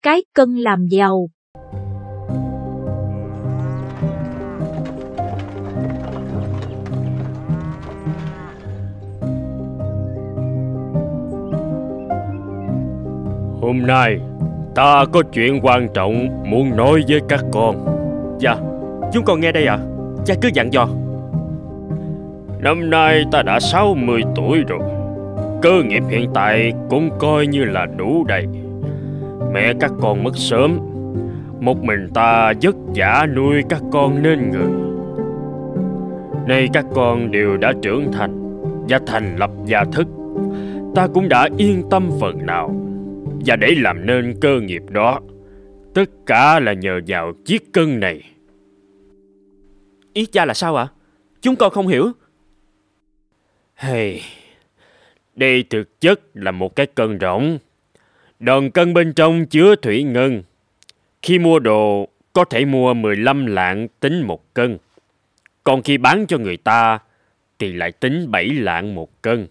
cái cân làm giàu. Hôm nay ta có chuyện quan trọng muốn nói với các con. Dạ, chúng con nghe đây ạ. Cha cứ dặn dò. Năm nay ta đã 60 tuổi rồi. Cơ nghiệp hiện tại cũng coi như là đủ đầy. Mẹ các con mất sớm, một mình ta vất vả nuôi các con nên người. Nay các con đều đã trưởng thành và thành lập gia thức, ta cũng đã yên tâm phần nào. Và để làm nên cơ nghiệp đó, tất cả là nhờ vào chiếc cân này. Ý cha là sao ạ? Chúng con không hiểu. Đây thực chất là một cái cân rỗng. Đòn cân bên trong chứa thủy ngân. Khi mua đồ có thể mua 15 lạng tính 1 cân. Còn khi bán cho người ta thì lại tính 7 lạng 1 cân.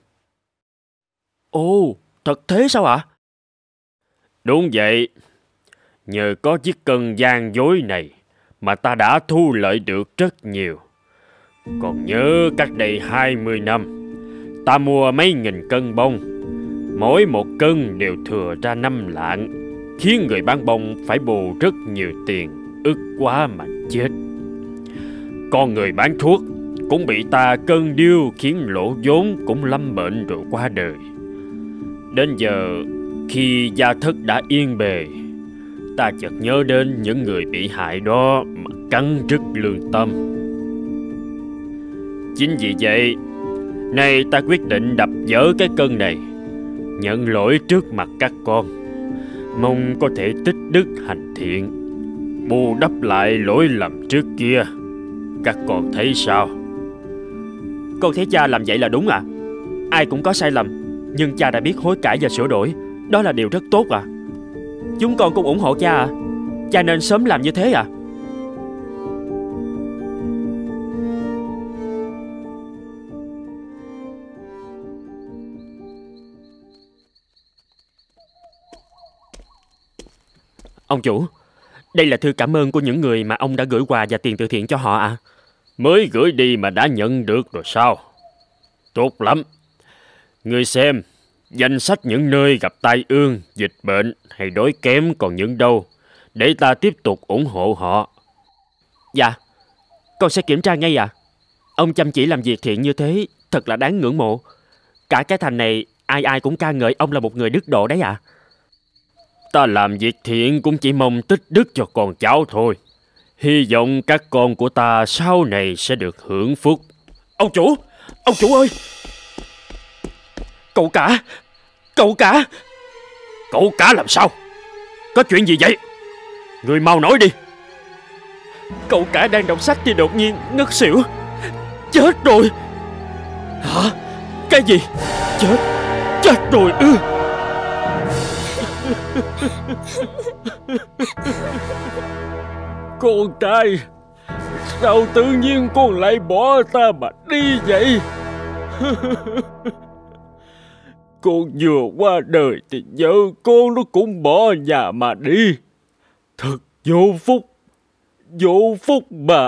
Ồ, thật thế sao ạ? Đúng vậy. Nhờ có chiếc cân gian dối này mà ta đã thu lợi được rất nhiều. Còn nhớ cách đây 20 năm, ta mua mấy nghìn cân bông. Mỗi 1 cân đều thừa ra 5 lạng, khiến người bán bông phải bù rất nhiều tiền, ức quá mà chết. Còn người bán thuốc cũng bị ta cân điêu khiến lỗ vốn, cũng lâm bệnh rồi qua đời. Đến giờ, khi gia thất đã yên bề, ta chợt nhớ đến những người bị hại đó mà cắn rứt lương tâm. Chính vì vậy, nay ta quyết định đập vỡ cái cân này, nhận lỗi trước mặt các con, mong có thể tích đức hành thiện, bù đắp lại lỗi lầm trước kia. Các con thấy sao? Con thấy cha làm vậy là đúng ạ. Ai cũng có sai lầm, nhưng cha đã biết hối cải và sửa đổi. Đó là điều rất tốt ạ. Chúng con cũng ủng hộ cha ạ. Cha nên sớm làm như thế ạ. Ông chủ, đây là thư cảm ơn của những người mà ông đã gửi quà và tiền từ thiện cho họ ạ. Mới gửi đi mà đã nhận được rồi sao? Tốt lắm. Ngươi xem, danh sách những nơi gặp tai ương, dịch bệnh hay đói kém còn những đâu, để ta tiếp tục ủng hộ họ. Dạ, con sẽ kiểm tra ngay ạ. Ông chăm chỉ làm việc thiện như thế, thật là đáng ngưỡng mộ. Cả cái thành này, ai ai cũng ca ngợi ông là một người đức độ đấy ạ. Ta làm việc thiện cũng chỉ mong tích đức cho con cháu thôi. Hy vọng các con của ta sau này sẽ được hưởng phúc. Ông chủ ơi! Cậu cả! Cậu cả làm sao? Có chuyện gì vậy? Người mau nói đi. Cậu cả đang đọc sách thì đột nhiên ngất xỉu. Chết rồi! Hả? Cái gì? Chết rồi ư? Con trai, sao tự nhiên con lại bỏ ta mà đi vậy? Con vừa qua đời thì vợ con nó cũng bỏ nhà mà đi. Thật vô phúc mà.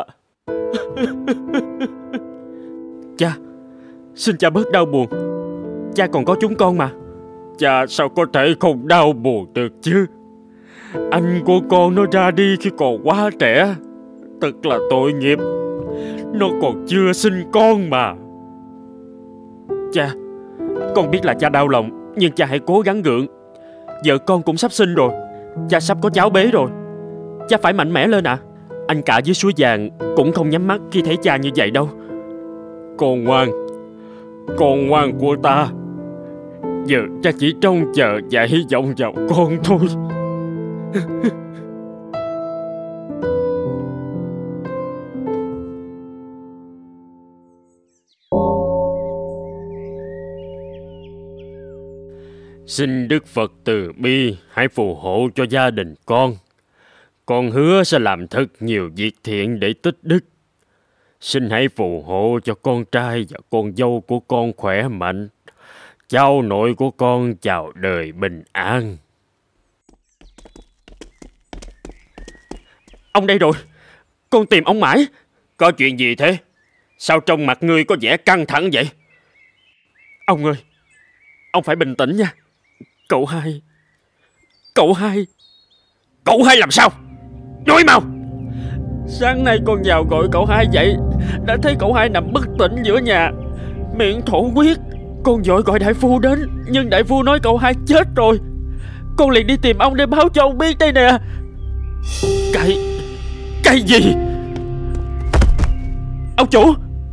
Cha, xin cha bớt đau buồn. Cha còn có chúng con mà. Cha sao có thể không đau buồn được chứ? Anh của con nó ra đi khi còn quá trẻ. Thật là tội nghiệp. Nó còn chưa sinh con mà. Cha, con biết là cha đau lòng, nhưng cha hãy cố gắng gượng. Vợ con cũng sắp sinh rồi. Cha sắp có cháu bế rồi. Cha phải mạnh mẽ lên ạ. Anh cả dưới suối vàng cũng không nhắm mắt khi thấy cha như vậy đâu. Con ngoan của ta. Giờ cha chỉ trông chờ và hy vọng vào con thôi. Xin Đức Phật từ bi hãy phù hộ cho gia đình con. Con hứa sẽ làm thật nhiều việc thiện để tích đức. Xin hãy phù hộ cho con trai và con dâu của con khỏe mạnh. Cháu nội của con chào đời bình an. Ông đây rồi. Con tìm ông mãi. Có chuyện gì thế? Sao trong mặt ngươi có vẻ căng thẳng vậy? Ông ơi, ông phải bình tĩnh nha. Cậu hai. Cậu hai làm sao? Nói mau. Sáng nay con vào gọi cậu hai dậy, đã thấy cậu hai nằm bất tỉnh giữa nhà, miệng thổ huyết. Con vội gọi đại phu đến, nhưng đại phu nói cậu hai chết rồi. Con liền đi tìm ông để báo cho ông biết đây nè. Cái gì? Ông chủ!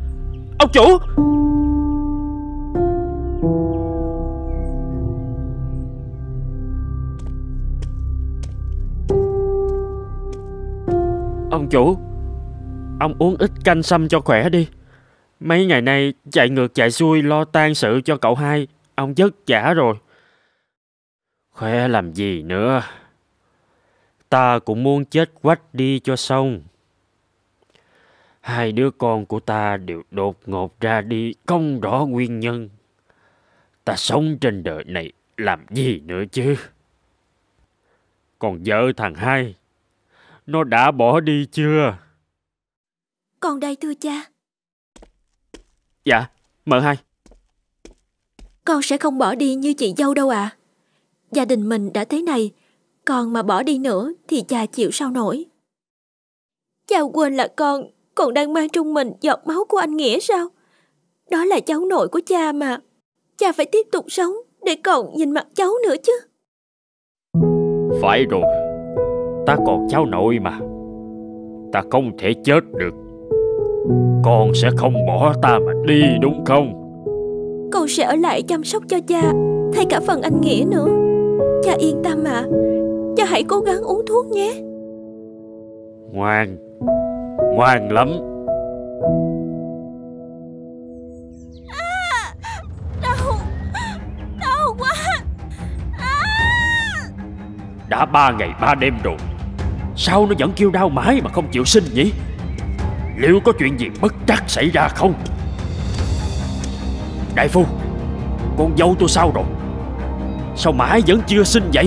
Ông chủ, ông uống ít canh sâm cho khỏe đi. Mấy ngày nay chạy ngược chạy xuôi lo tang sự cho cậu hai, ông vất vả rồi. Khỏe làm gì nữa? Ta cũng muốn chết quách đi cho xong. Hai đứa con của ta đều đột ngột ra đi, không rõ nguyên nhân. Ta sống trên đời này làm gì nữa chứ? Còn vợ thằng hai, nó đã bỏ đi chưa? Con đây thưa cha. Dạ, mợ hai. Con sẽ không bỏ đi như chị dâu đâu ạ. Gia đình mình đã thế này, con mà bỏ đi nữa thì cha chịu sao nổi. Cha quên là con còn đang mang trong mình giọt máu của anh Nghĩa sao? Đó là cháu nội của cha mà. Cha phải tiếp tục sống để còn nhìn mặt cháu nữa chứ. Phải rồi, ta còn cháu nội mà. Ta không thể chết được. Con sẽ không bỏ ta mà đi đúng không? Con sẽ ở lại chăm sóc cho cha, thay cả phần anh Nghĩa nữa. Cha yên tâm mà. Cha hãy cố gắng uống thuốc nhé. Ngoan lắm. Đau quá. Đã 3 ngày 3 đêm rồi, sao nó vẫn kêu đau mãi mà không chịu sinh nhỉ? Liệu có chuyện gì bất trắc xảy ra không? Đại phu, con dâu tôi sao rồi? Sao mãi vẫn chưa sinh vậy?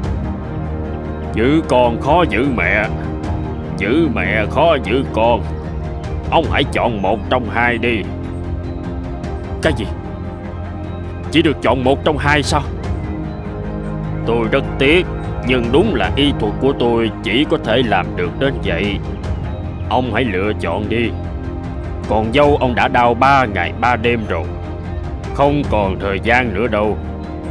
Giữ con khó giữ mẹ, giữ mẹ khó giữ con. Ông hãy chọn một trong hai đi. Cái gì? Chỉ được chọn một trong hai sao? Tôi rất tiếc, nhưng đúng là y thuật của tôi chỉ có thể làm được đến vậy. Ông hãy lựa chọn đi. Còn dâu ông đã đau 3 ngày 3 đêm rồi, không còn thời gian nữa đâu.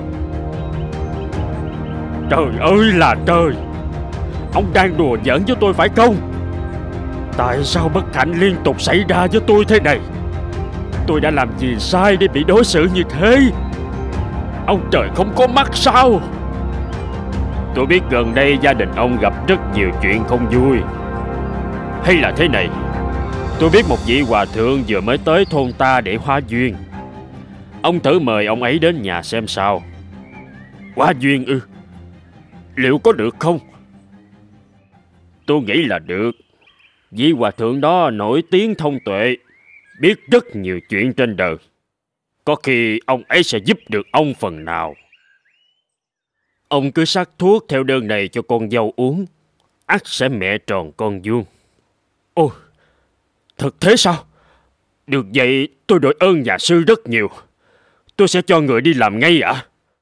Trời ơi là trời! Ông đang đùa giỡn với tôi phải không? Tại sao bất hạnh liên tục xảy ra với tôi thế này? Tôi đã làm gì sai để bị đối xử như thế? Ông trời không có mắt sao? Tôi biết gần đây gia đình ông gặp rất nhiều chuyện không vui. Hay là thế này, tôi biết một vị hòa thượng vừa mới tới thôn ta để hóa duyên. Ông thử mời ông ấy đến nhà xem sao. Hóa duyên ư? Liệu có được không? Tôi nghĩ là được. Vị hòa thượng đó nổi tiếng thông tuệ, biết rất nhiều chuyện trên đời. Có khi ông ấy sẽ giúp được ông phần nào. Ông cứ sắc thuốc theo đơn này cho con dâu uống, ắt sẽ mẹ tròn con vuông. Ồ, thật thế sao? Được vậy tôi đội ơn nhà sư rất nhiều. Tôi sẽ cho người đi làm ngay ạ.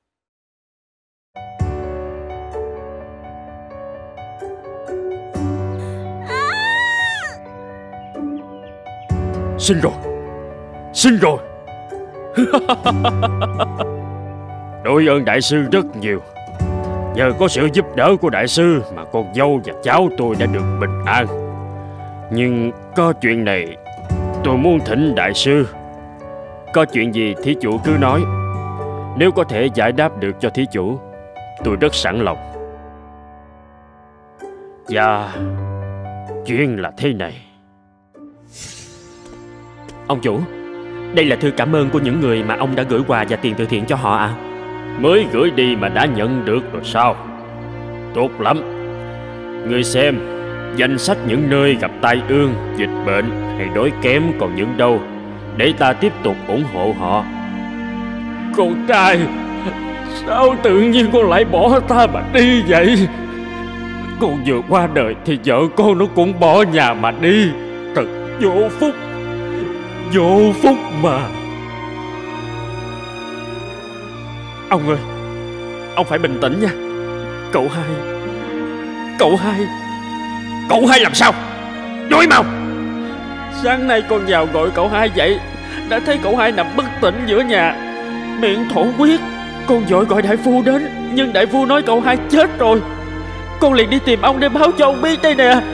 Xin rồi. Đội ơn đại sư rất nhiều. Nhờ có sự giúp đỡ của đại sư mà con dâu và cháu tôi đã được bình an. Nhưng có chuyện này tôi muốn thỉnh đại sư. Có chuyện gì thí chủ cứ nói. Nếu có thể giải đáp được cho thí chủ, tôi rất sẵn lòng. Dạ, chuyện là thế này. Ông chủ, đây là thư cảm ơn của những người mà ông đã gửi quà và tiền từ thiện cho họ à? Mới gửi đi mà đã nhận được rồi sao? Tốt lắm. Ngươi xem, danh sách những nơi gặp tai ương, dịch bệnh hay đói kém còn những đâu, để ta tiếp tục ủng hộ họ. Con trai, sao tự nhiên con lại bỏ ta mà đi vậy? Con vừa qua đời thì vợ con nó cũng bỏ nhà mà đi. Thật vô phúc. Vô phúc mà. Ông ơi, ông phải bình tĩnh nha. Cậu hai. Cậu hai làm sao? Nói mau. Sáng nay con vào gọi cậu hai dậy, đã thấy cậu hai nằm bất tỉnh giữa nhà, miệng thổ huyết. Con vội gọi đại phu đến, nhưng đại phu nói cậu hai chết rồi. Con liền đi tìm ông để báo cho ông biết đây nè.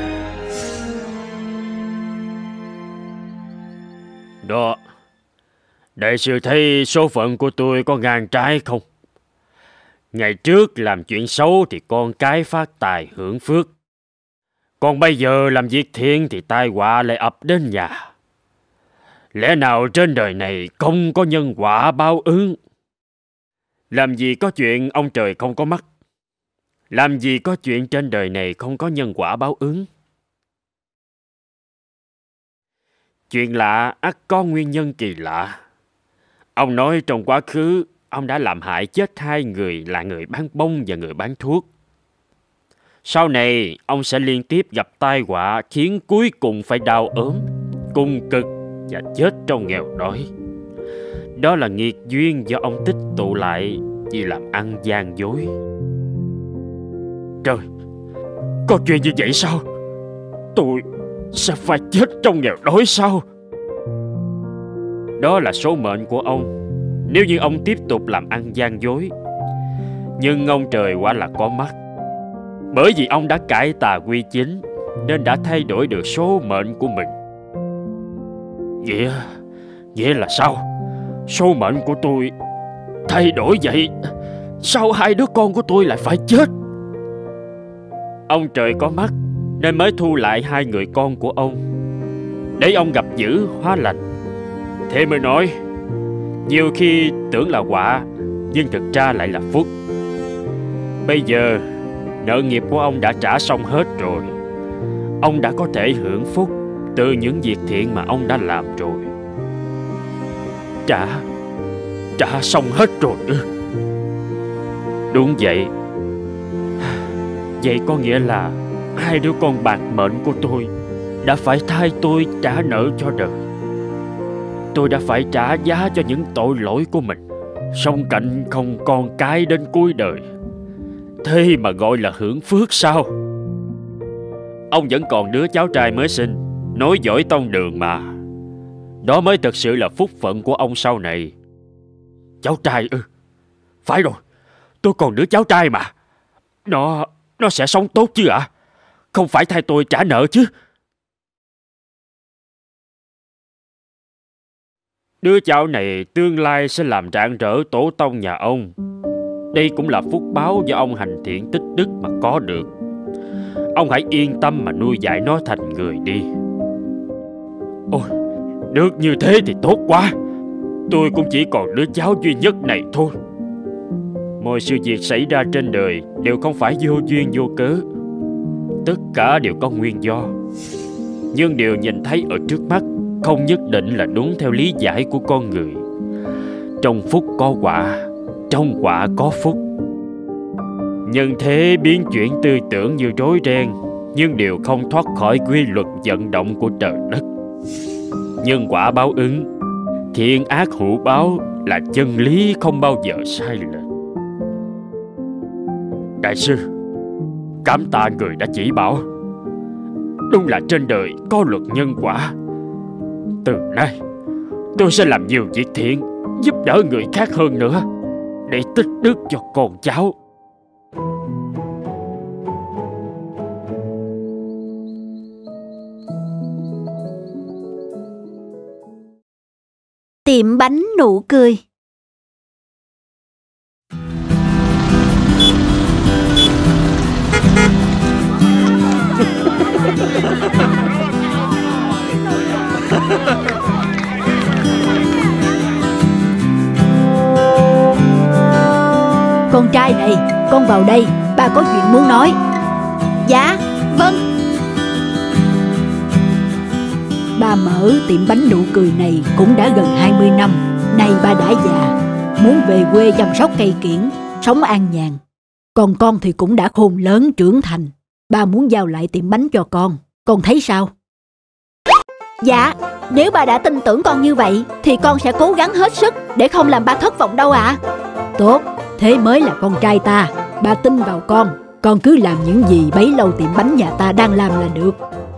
Đó, đại sư thấy số phận của tôi có ngang trái không? Ngày trước làm chuyện xấu thì con cái phát tài hưởng phước, còn bây giờ làm việc thiện thì tai họa lại ập đến nhà. Lẽ nào trên đời này không có nhân quả báo ứng? Làm gì có chuyện ông trời không có mắt? Làm gì có chuyện trên đời này không có nhân quả báo ứng? Chuyện lạ ắt có nguyên nhân kỳ lạ. Ông nói trong quá khứ ông đã làm hại chết 2 người là người bán bông và người bán thuốc. Sau này ông sẽ liên tiếp gặp tai họa khiến cuối cùng phải đau ốm, cung cực và chết trong nghèo đói. Đó là nghiệt duyên do ông tích tụ lại vì làm ăn gian dối. Trời, có chuyện như vậy sao? Tôi sẽ phải chết trong nghèo đói sao? Đó là số mệnh của ông nếu như ông tiếp tục làm ăn gian dối. Nhưng ông trời quả là có mắt. Bởi vì ông đã cải tà quy chính nên đã thay đổi được số mệnh của mình. Nghĩa là sao? Số mệnh của tôi thay đổi vậy? Sao 2 đứa con của tôi lại phải chết? Ông trời có mắt nên mới thu lại 2 người con của ông, để ông gặp dữ hóa lành. Thế mới nói nhiều khi tưởng là quả, nhưng thực ra lại là phúc. Bây giờ nợ nghiệp của ông đã trả xong hết rồi. Ông đã có thể hưởng phúc từ những việc thiện mà ông đã làm rồi. Trả xong hết rồi ư? Đúng vậy. Vậy có nghĩa là 2 đứa con bạc mệnh của tôi đã phải thay tôi trả nợ cho đời. Tôi đã phải trả giá cho những tội lỗi của mình, sống cạnh không con cái đến cuối đời. Thế mà gọi là hưởng phước sao? Ông vẫn còn đứa cháu trai mới sinh, nối dõi tông đường mà. Đó mới thực sự là phúc phận của ông sau này. Cháu trai ư? Phải rồi, tôi còn đứa cháu trai mà. Nó sẽ sống tốt chứ ạ? Không phải thay tôi trả nợ chứ? Đứa cháu này tương lai sẽ làm rạng rỡ tổ tông nhà ông. Đây cũng là phúc báo do ông hành thiện tích đức mà có được. Ông hãy yên tâm mà nuôi dạy nó thành người đi. Ôi, được như thế thì tốt quá. Tôi cũng chỉ còn đứa cháu duy nhất này thôi. Mọi sự việc xảy ra trên đời đều không phải vô duyên vô cớ. Tất cả đều có nguyên do. Nhưng điều nhìn thấy ở trước mắt không nhất định là đúng theo lý giải của con người. Trong phúc có quả, trong quả có phúc. Nhân thế biến chuyển tư tưởng như rối ren, nhưng đều không thoát khỏi quy luật vận động của trời đất. Nhân quả báo ứng, thiện ác hữu báo là chân lý không bao giờ sai lệch. Đại sư, cảm tạ người đã chỉ bảo. Đúng là trên đời có luật nhân quả. Từ nay tôi sẽ làm nhiều việc thiện, giúp đỡ người khác hơn nữa, để tích đức cho con cháu. Tiệm bánh nụ cười. Con trai này, con vào đây, ba có chuyện muốn nói. Dạ, vâng. Ba mở tiệm bánh nụ cười này cũng đã gần 20 năm. Nay ba đã già, muốn về quê chăm sóc cây kiểng, sống an nhàn. Còn con thì cũng đã khôn lớn trưởng thành, ba muốn giao lại tiệm bánh cho con thấy sao? Dạ, nếu bà đã tin tưởng con như vậy thì con sẽ cố gắng hết sức để không làm ba thất vọng đâu ạ. Tốt, thế mới là con trai ta. Ba tin vào con cứ làm những gì bấy lâu tiệm bánh nhà ta đang làm là được.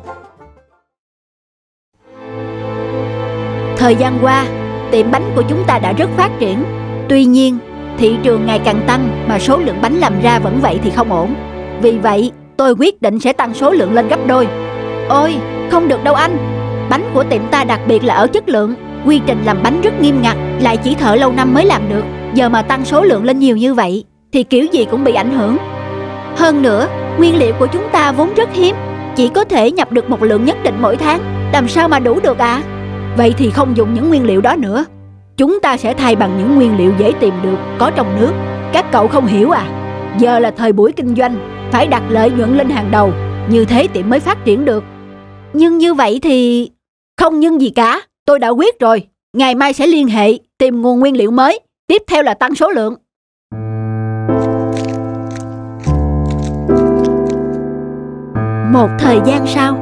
Thời gian qua, tiệm bánh của chúng ta đã rất phát triển. Tuy nhiên, thị trường ngày càng tăng mà số lượng bánh làm ra vẫn vậy thì không ổn. Vì vậy, tôi quyết định sẽ tăng số lượng lên gấp đôi. Ôi, không được đâu anh. Bánh của tiệm ta đặc biệt là ở chất lượng. Quy trình làm bánh rất nghiêm ngặt, lại chỉ thợ lâu năm mới làm được. Giờ mà tăng số lượng lên nhiều như vậy thì kiểu gì cũng bị ảnh hưởng. Hơn nữa, nguyên liệu của chúng ta vốn rất hiếm, chỉ có thể nhập được một lượng nhất định mỗi tháng. Làm sao mà đủ được ạ? Vậy thì không dùng những nguyên liệu đó nữa. Chúng ta sẽ thay bằng những nguyên liệu dễ tìm được, có trong nước. Các cậu không hiểu à? Giờ là thời buổi kinh doanh, phải đặt lợi nhuận lên hàng đầu. Như thế tiệm mới phát triển được. Nhưng như vậy thì... Không nhưng gì cả, tôi đã quyết rồi. Ngày mai sẽ liên hệ, tìm nguồn nguyên liệu mới. Tiếp theo là tăng số lượng. Một thời gian sau.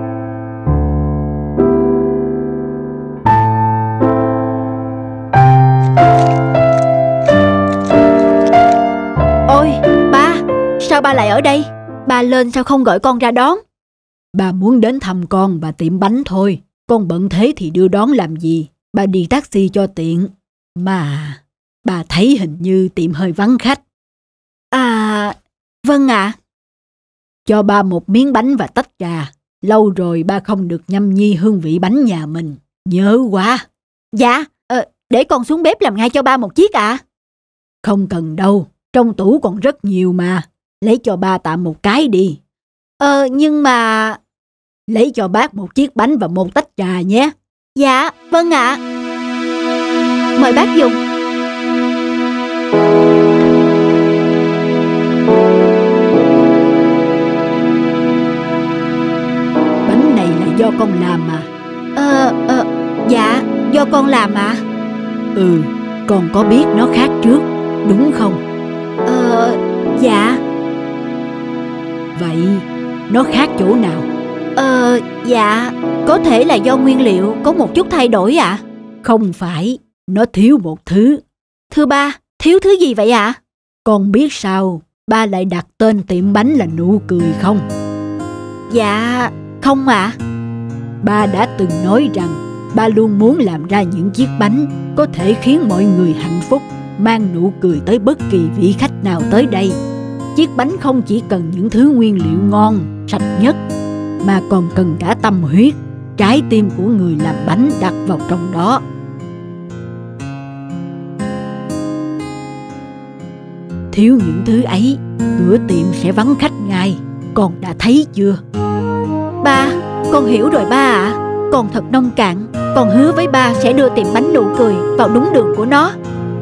Ôi, ba, sao ba lại ở đây? Ba lên sao không gọi con ra đón? Bà muốn đến thăm con và tiệm bánh thôi. Con bận thế thì đưa đón làm gì? Bà đi taxi cho tiện. Mà bà thấy hình như tiệm hơi vắng khách. À, vâng ạ. Cho ba một miếng bánh và tách trà. Lâu rồi ba không được nhâm nhi hương vị bánh nhà mình. Nhớ quá. Dạ, để con xuống bếp làm ngay cho ba một chiếc ạ. Không cần đâu, trong tủ còn rất nhiều mà. Lấy cho ba tạm một cái đi. Nhưng mà... Lấy cho bác một chiếc bánh và một tách trà nhé. Dạ, vâng ạ. Mời bác dùng. Bánh này là do con làm à? Dạ, do con làm ạ. Con có biết nó khác trước, đúng không? Dạ. Vậy nó khác chỗ nào? Dạ, có thể là do nguyên liệu có một chút thay đổi ạ. Không phải, nó thiếu một thứ. Thưa ba, thiếu thứ gì vậy ạ? Con biết sao ba lại đặt tên tiệm bánh là Nụ Cười không? Dạ, không ạ. Ba đã từng nói rằng ba luôn muốn làm ra những chiếc bánh có thể khiến mọi người hạnh phúc, mang nụ cười tới bất kỳ vị khách nào tới đây. Chiếc bánh không chỉ cần những thứ nguyên liệu ngon, sạch nhất, mà còn cần cả tâm huyết, trái tim của người làm bánh đặt vào trong đó. Thiếu những thứ ấy, cửa tiệm sẽ vắng khách ngay. Con đã thấy chưa? Ba, con hiểu rồi ba ạ. Con thật nông cạn. Con hứa với ba sẽ đưa tiệm bánh Nụ Cười vào đúng đường của nó.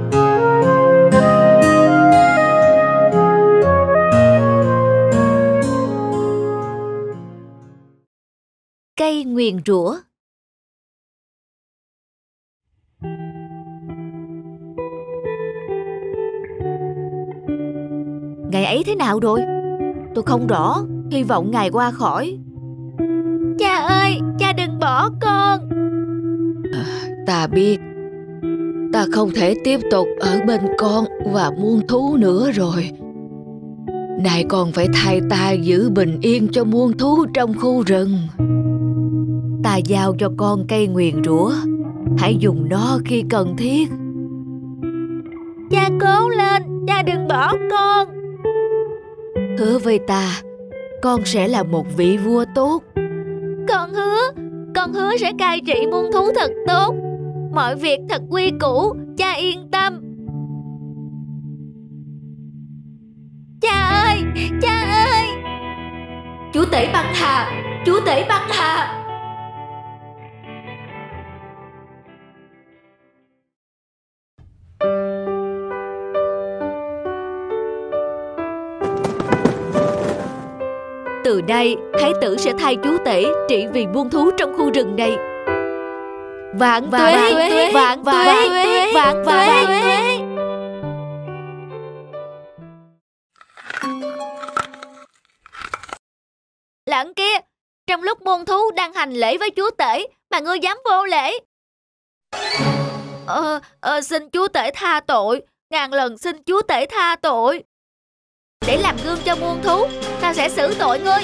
Cây nguyền rủa. Ngày ấy thế nào rồi? Tôi không rõ. Hy vọng ngài qua khỏi. Cha ơi, cha đừng bỏ con. Ta biết ta không thể tiếp tục ở bên con và muôn thú nữa rồi. Này con phải thay ta giữ bình yên cho muôn thú trong khu rừng. Ta giao cho con cây nguyền rủa. Hãy dùng nó khi cần thiết. Cha cố lên, cha đừng bỏ con. Hứa với ta, con sẽ là một vị vua tốt. Con hứa sẽ cai trị muôn thú thật tốt. Mọi việc thật quy củ, cha yên tâm. Cha ơi, cha ơi. Chúa tể băng hà, chúa tể băng hà. Từ đây, thái tử sẽ thay chúa tể trị vì muôn thú trong khu rừng này. Vạn tuế, vạn tuế, vạn tuế. Lợn kia, trong lúc muôn thú đang hành lễ với chúa tể mà ngươi dám vô lễ. Xin chúa tể tha tội, ngàn lần xin chúa tể tha tội. Để làm gương cho muôn thú, ta sẽ xử tội ngươi.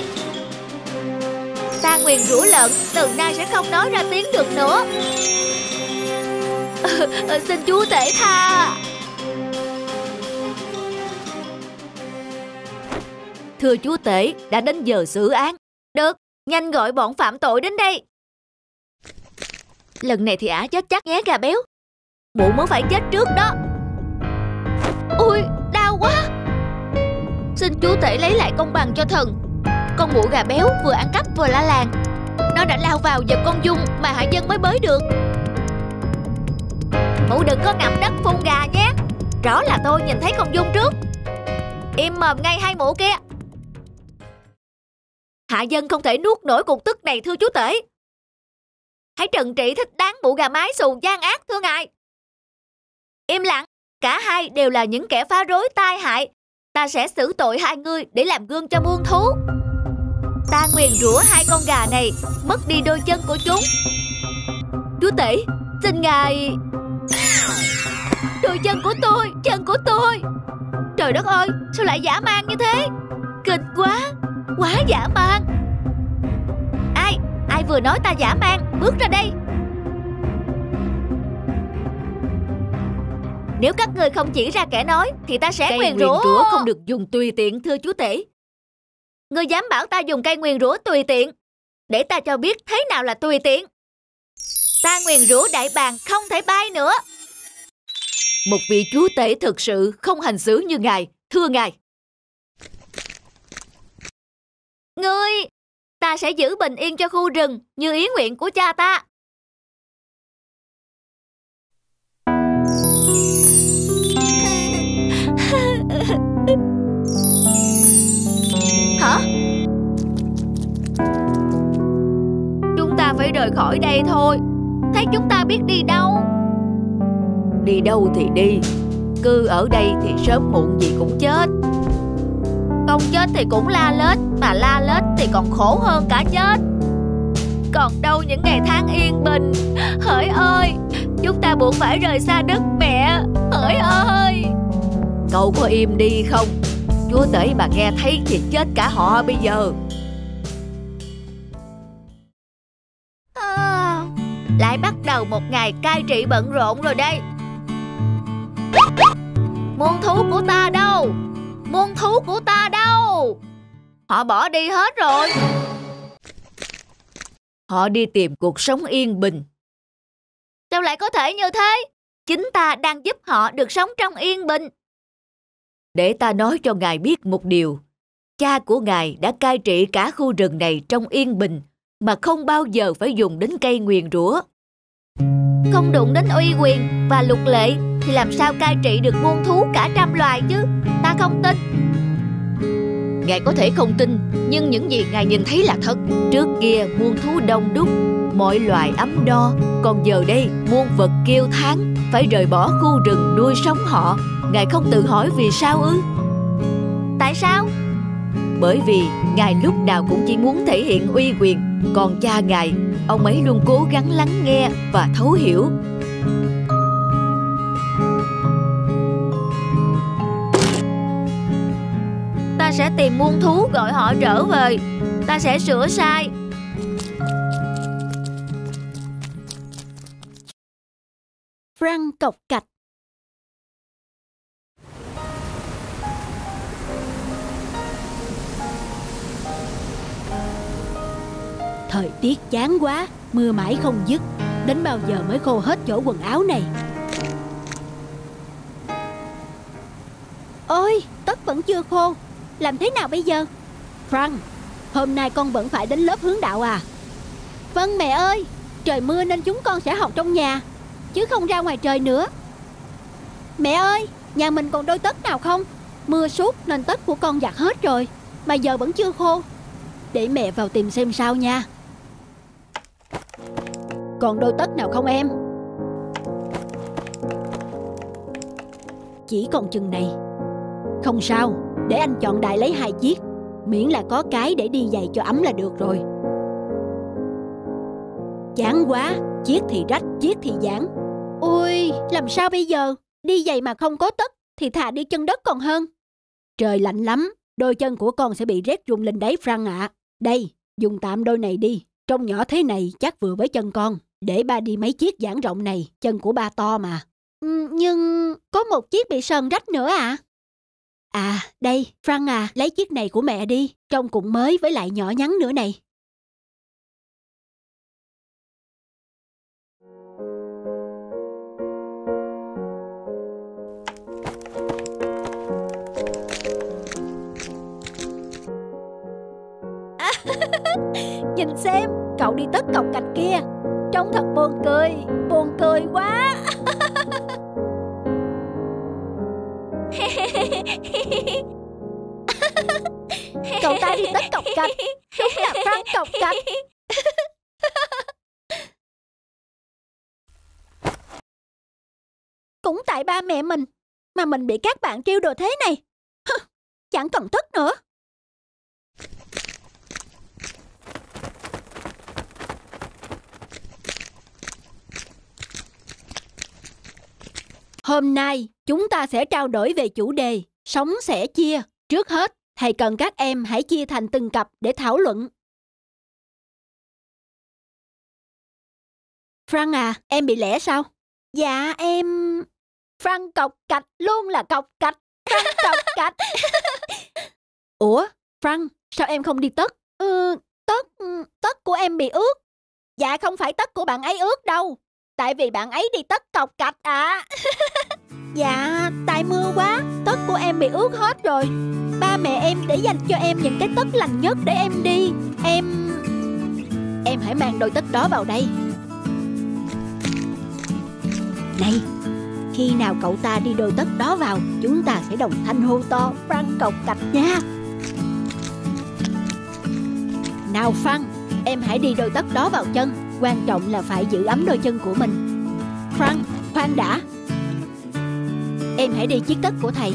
Ta nguyền rủa lợn từ nay sẽ không nói ra tiếng được nữa. Xin chúa tể tha. Thưa chúa tể, đã đến giờ xử án. Được, nhanh gọi bọn phạm tội đến đây. Lần này thì ả chết chắc nhé gà béo. Mụ mới phải chết trước đó. Ui, đau quá. Xin chúa tể lấy lại công bằng cho thần. Con mụ gà béo vừa ăn cắp vừa la làng. Nó đã lao vào giật con Dung mà hạ dân mới bới được. Mụ đừng có ngậm đất phun gà nhé. Rõ là tôi nhìn thấy con Dung trước. Im mồm ngay hai mụ kia. Hạ dân không thể nuốt nổi cục tức này thưa chúa tể. Hãy trừng trị thích đáng mụ gà mái xù gian ác thưa ngài. Im lặng, cả hai đều là những kẻ phá rối tai hại. Ta sẽ xử tội hai người để làm gương cho muôn thú. Ta nguyền rủa hai con gà này mất đi đôi chân của chúng. Chúa tể, xin ngài... Đôi chân của tôi, chân của tôi. Trời đất ơi, sao lại dã man như thế? Kinh quá, quá dã man. Ai vừa nói ta dã man, bước ra đây. Nếu các người không chỉ ra kẻ nói thì ta sẽ nguyền rủa không được dùng tùy tiện thưa chúa tể. Ngươi dám bảo ta dùng cây nguyền rủa tùy tiện? Để ta cho biết thế nào là tùy tiện. Ta nguyền rủa đại bàng không thể bay nữa. Một vị chúa tể thực sự không hành xử như ngài, thưa ngài. Ngươi, ta sẽ giữ bình yên cho khu rừng như ý nguyện của cha ta. Hả? Chúng ta phải rời khỏi đây thôi. Thế chúng ta biết đi đâu? Đi đâu thì đi. Cứ ở đây thì sớm muộn gì cũng chết. Không chết thì cũng la lết. Mà la lết thì còn khổ hơn cả chết. Còn đâu những ngày tháng yên bình. Hỡi ơi, chúng ta buộc phải rời xa đất mẹ. Hỡi ơi. Cậu có im đi không? Chúa tể mà nghe thấy thì chết cả họ bây giờ. Lại bắt đầu một ngày cai trị bận rộn rồi đây. Muôn thú của ta đâu? Muôn thú của ta đâu? Họ bỏ đi hết rồi. Họ đi tìm cuộc sống yên bình. Sao lại có thể như thế? Chính ta đang giúp họ được sống trong yên bình. Để ta nói cho ngài biết một điều. Cha của ngài đã cai trị cả khu rừng này trong yên bình mà không bao giờ phải dùng đến cây nguyền rủa. Không đụng đến uy quyền và luật lệ thì làm sao cai trị được muôn thú cả trăm loài chứ? Ta không tin. Ngài có thể không tin, nhưng những gì ngài nhìn thấy là thật. Trước kia muôn thú đông đúc, mọi loài ấm no. Còn giờ đây muôn vật kêu thán, phải rời bỏ khu rừng nuôi sống họ. Ngài không tự hỏi vì sao ư? Tại sao? Bởi vì ngài lúc nào cũng chỉ muốn thể hiện uy quyền. Còn cha ngài, ông ấy luôn cố gắng lắng nghe và thấu hiểu. Ta sẽ tìm muôn thú gọi họ trở về. Ta sẽ sửa sai. Frank cộc cạch. Thời tiết chán quá, mưa mãi không dứt. Đến bao giờ mới khô hết chỗ quần áo này? Ôi, tất vẫn chưa khô. Làm thế nào bây giờ? Frank, hôm nay con vẫn phải đến lớp hướng đạo à? Vâng mẹ ơi, trời mưa nên chúng con sẽ học trong nhà, chứ không ra ngoài trời nữa. Mẹ ơi, nhà mình còn đôi tất nào không? Mưa suốt nên tất của con giặt hết rồi, mà giờ vẫn chưa khô. Để mẹ vào tìm xem sao nha. Còn đôi tất nào không em? Chỉ còn chừng này. Không sao, để anh chọn đại lấy 2 chiếc. miễn là có cái để đi giày cho ấm là được rồi. Chán quá, chiếc thì rách, chiếc thì giãn. Ôi, làm sao bây giờ? Đi giày mà không có tất thì thà đi chân đất còn hơn. Trời lạnh lắm, đôi chân của con sẽ bị rét run lên đấy Frank ạ. Đây, dùng tạm đôi này đi. Trông nhỏ thế này chắc vừa với chân con. Để ba đi mấy chiếc giãn rộng này, chân của ba to mà. Nhưng có một chiếc bị sờn rách nữa à? À, đây, Frank à, lấy chiếc này của mẹ đi. Trông cũng mới với lại nhỏ nhắn nữa này. Nhìn xem, cậu đi tất cọc cạch kia. Trông thật buồn cười quá. Cậu ta đi tất cọc cạch, đúng là Frank cọc cạch. Cũng tại ba mẹ mình mà mình bị các bạn trêu đồ thế này. Chẳng cần tất nữa. Hôm nay, chúng ta sẽ trao đổi về chủ đề sống sẻ chia. Trước hết, thầy cần các em hãy chia thành từng cặp để thảo luận. Frank à, em bị lẻ sao? Dạ, em... Frank cọc cạch luôn là cọc cạch. Frank cọc cạch. Ủa, Frank, sao em không đi tất? Tất của em bị ướt. Dạ, không phải tất của bạn ấy ướt đâu. Tại vì bạn ấy đi tất cọc cạch à. Dạ, tại mưa quá, tất của em bị ướt hết rồi. Ba mẹ em để dành cho em những cái tất lành nhất để em đi. Em hãy mang đôi tất đó vào đây. Này, khi nào cậu ta đi đôi tất đó vào, chúng ta sẽ đồng thanh hô to Frank cọc cạch nha. Nào Frank, em hãy đi đôi tất đó vào chân. Quan trọng là phải giữ ấm đôi chân của mình. Frank, khoan đã. Em hãy đi chiếc tất của thầy.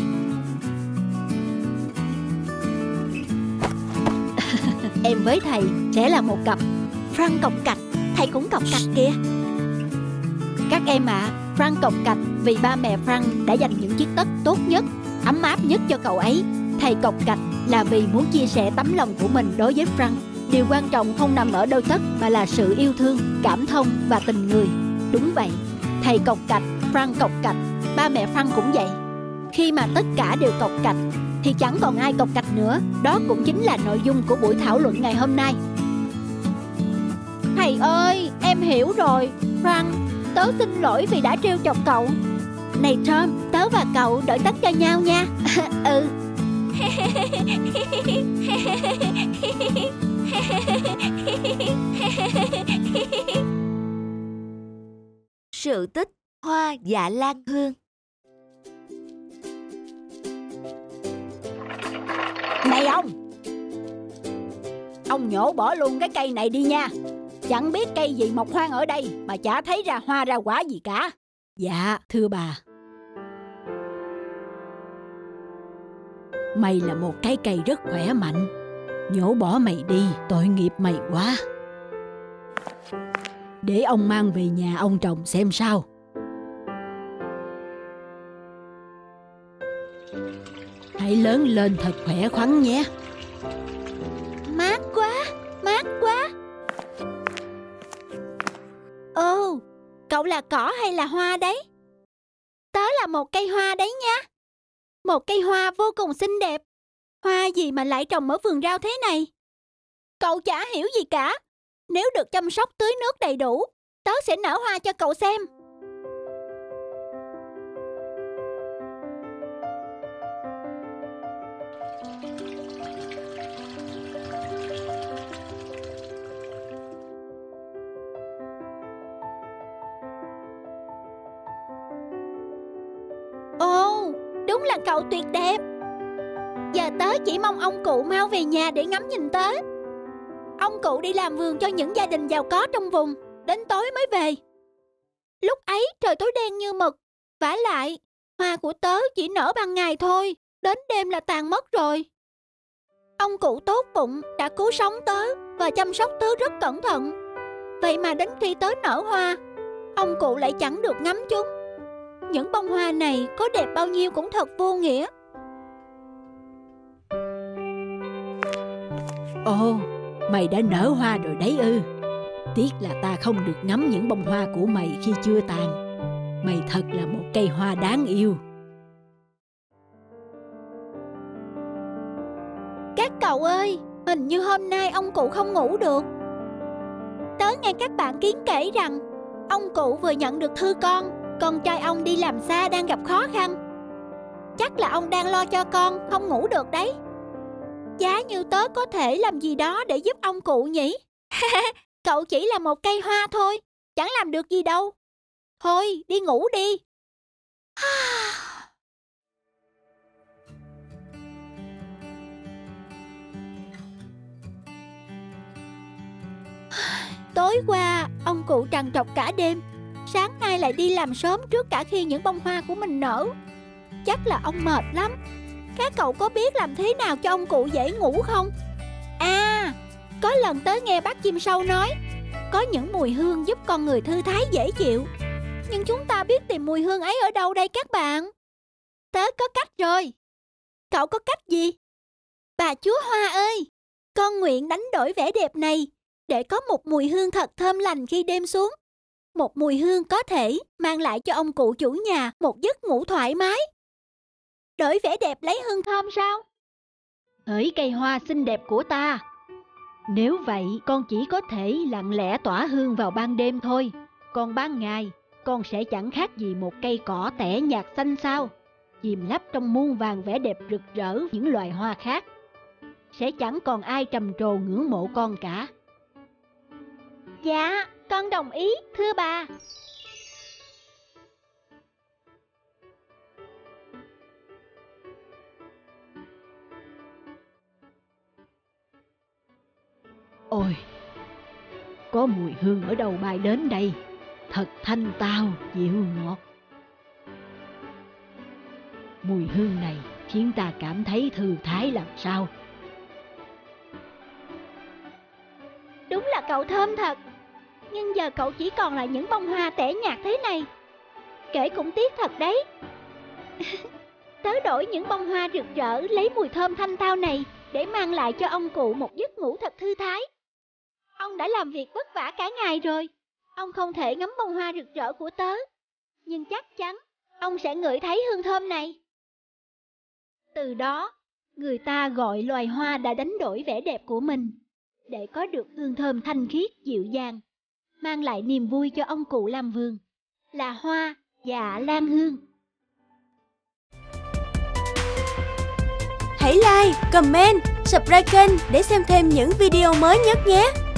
Em với thầy sẽ là một cặp. Frank cọc cạch, thầy cũng cọc cạch kìa. Các em ạ, Frank cọc cạch vì ba mẹ Frank đã dành những chiếc tất tốt nhất, ấm áp nhất cho cậu ấy. Thầy cọc cạch là vì muốn chia sẻ tấm lòng của mình đối với Frank. Điều quan trọng không nằm ở đôi tất mà là sự yêu thương, cảm thông và tình người. Đúng vậy, thầy cọc cạch, Frank cọc cạch, ba mẹ Frank cũng vậy. Khi mà tất cả đều cọc cạch thì chẳng còn ai cọc cạch nữa. Đó cũng chính là nội dung của buổi thảo luận ngày hôm nay. Thầy ơi, em hiểu rồi. Frank, tớ xin lỗi vì đã trêu chọc cậu. Này Tom, tớ và cậu đợi tất cho nhau nha. Ừ. Sự tích hoa dạ lan hương. Này ông nhổ bỏ luôn cái cây này đi nha. Chẳng biết cây gì mọc hoang ở đây mà chả thấy ra hoa ra quả gì cả. Dạ, thưa bà. Mày là một cái cây rất khỏe mạnh. Nhổ bỏ mày đi, tội nghiệp mày quá. Để ông mang về nhà ông trồng xem sao. Hãy lớn lên thật khỏe khoắn nhé. Mát quá, mát quá. Ồ, cậu là cỏ hay là hoa đấy? Tớ là một cây hoa đấy nha. Một cây hoa vô cùng xinh đẹp. Hoa gì mà lại trồng ở vườn rau thế này? Cậu chả hiểu gì cả. Nếu được chăm sóc tưới nước đầy đủ, tớ sẽ nở hoa cho cậu xem. Ồ, đúng là cậu tuyệt đẹp. Giờ tớ chỉ mong ông cụ mau về nhà để ngắm nhìn tớ. Ông cụ đi làm vườn cho những gia đình giàu có trong vùng, đến tối mới về. Lúc ấy trời tối đen như mực. Vả lại, hoa của tớ chỉ nở ban ngày thôi, đến đêm là tàn mất rồi. Ông cụ tốt bụng đã cứu sống tớ và chăm sóc tớ rất cẩn thận. Vậy mà đến khi tớ nở hoa, ông cụ lại chẳng được ngắm chúng. Những bông hoa này có đẹp bao nhiêu cũng thật vô nghĩa. Ồ, mày đã nở hoa rồi đấy ư? Tiếc là ta không được ngắm những bông hoa của mày khi chưa tàn. Mày thật là một cây hoa đáng yêu. Các cậu ơi, hình như hôm nay ông cụ không ngủ được. Tớ nghe các bạn Kiến kể rằng ông cụ vừa nhận được thư con trai ông đi làm xa đang gặp khó khăn. Chắc là ông đang lo cho con không ngủ được đấy. Giá như tớ có thể làm gì đó để giúp ông cụ nhỉ? Cậu chỉ là một cây hoa thôi, chẳng làm được gì đâu. Thôi, đi ngủ đi. Tối qua, ông cụ trằn trọc cả đêm. Sáng nay lại đi làm sớm trước cả khi những bông hoa của mình nở. Chắc là ông mệt lắm. Các cậu có biết làm thế nào cho ông cụ dễ ngủ không? À, có lần tớ nghe bác chim sâu nói có những mùi hương giúp con người thư thái dễ chịu. Nhưng chúng ta biết tìm mùi hương ấy ở đâu đây các bạn? Tớ có cách rồi. Cậu có cách gì? Bà chúa hoa ơi, con nguyện đánh đổi vẻ đẹp này để có một mùi hương thật thơm lành khi đêm xuống. Một mùi hương có thể mang lại cho ông cụ chủ nhà một giấc ngủ thoải mái. Đổi vẻ đẹp lấy hương thơm sao? Hỡi cây hoa xinh đẹp của ta, nếu vậy con chỉ có thể lặng lẽ tỏa hương vào ban đêm thôi. Còn ban ngày con sẽ chẳng khác gì một cây cỏ tẻ nhạt xanh xao, chìm lấp trong muôn vàn vẻ đẹp rực rỡ những loài hoa khác. Sẽ chẳng còn ai trầm trồ ngưỡng mộ con cả. Dạ, con đồng ý, thưa bà. Ôi, có mùi hương ở đâu bay đến đây, thật thanh tao, dịu ngọt. Mùi hương này khiến ta cảm thấy thư thái làm sao. Đúng là cậu thơm thật. Nhưng giờ cậu chỉ còn lại những bông hoa tẻ nhạt thế này. Kể cũng tiếc thật đấy. Tớ đổi những bông hoa rực rỡ lấy mùi thơm thanh tao này để mang lại cho ông cụ một giấc ngủ thật thư thái. Ông đã làm việc vất vả cả ngày rồi. Ông không thể ngắm bông hoa rực rỡ của tớ. Nhưng chắc chắn ông sẽ ngửi thấy hương thơm này. Từ đó, người ta gọi loài hoa đã đánh đổi vẻ đẹp của mình để có được hương thơm thanh khiết dịu dàng, mang lại niềm vui cho ông cụ làm vườn, là hoa Dạ Lan Hương. Hãy like, comment, subscribe kênh để xem thêm những video mới nhất nhé!